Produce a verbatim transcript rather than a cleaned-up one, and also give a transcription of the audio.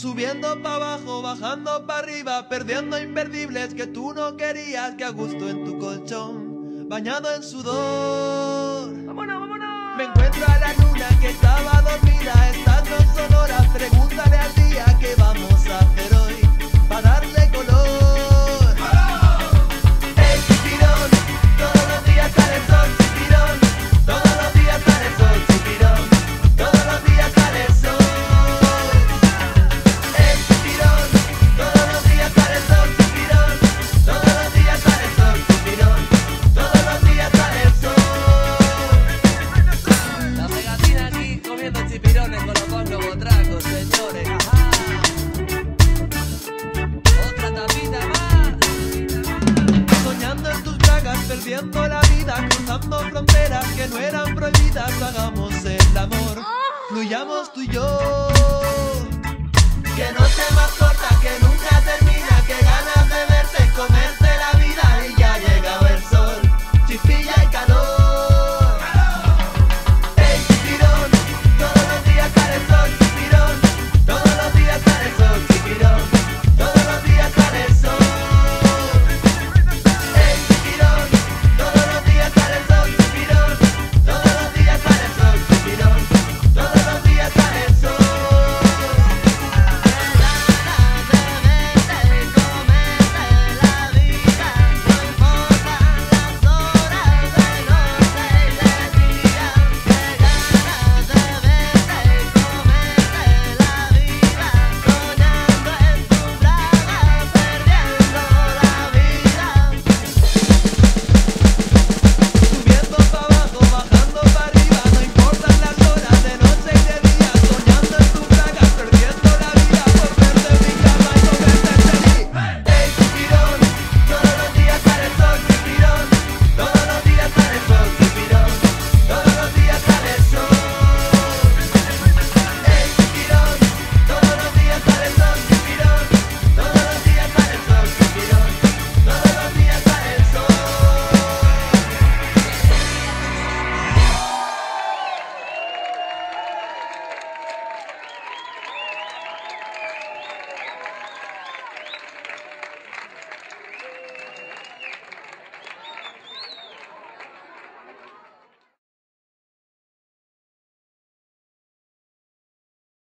Subiendo pa' abajo, bajando pa' arriba, perdiendo imperdibles que tú no querías, que a gusto en tu colchón, bañado en sudor. ¡Vámonos, vámonos! Me encuentro a la luna que estaba dormida, estando sonora. Pregúntale al día qué vamos a hacer hoy, pa' darle color. ¡Ey, chipirón! Todos los días sale el sol, chipirón. Todos los días sale el sol, chipirón. Todos los días sale el sol. Chipirones con los Bongo Botrako, señores. Ajá. Otra tapita más. Soñando en tus bragas, perdiendo la vida, cruzando fronteras que no eran prohibidas. Hagamos el amor, fluyamos tú y yo. Que no sea más corta que nunca.